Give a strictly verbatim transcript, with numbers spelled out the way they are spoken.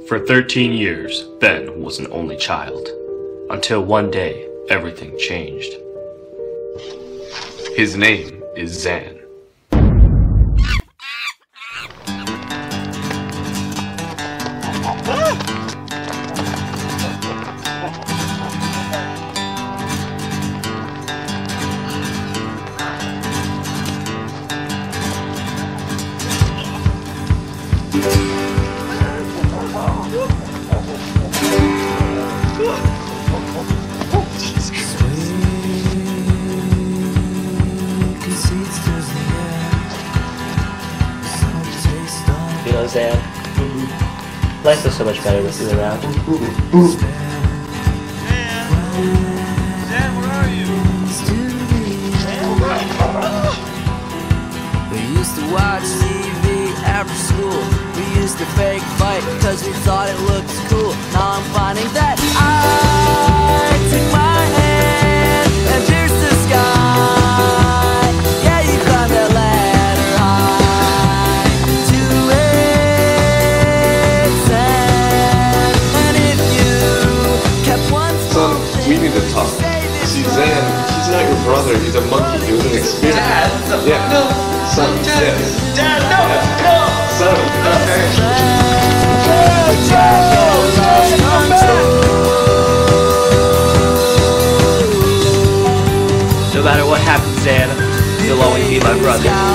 For thirteen years, Ben was an only child, until one day, everything changed. His name is Zan. You know, Zan, life is so much better with you around. Zan, where are you? We used to watch T V after school. We used to fake fight cause we thought it looked cool. Now I'm finding that I took my hand and pierced the sky. Yeah, you climbed that ladder high to extend. And if you kept one Son, we need to talk. See, Zan, he's not your brother. He's a monkey. He was an experiment. Dad, what the Yeah. no. Son, Dad, yes. Dad, no, no. Son, okay. No matter what happens, Zan, you'll always be my brother.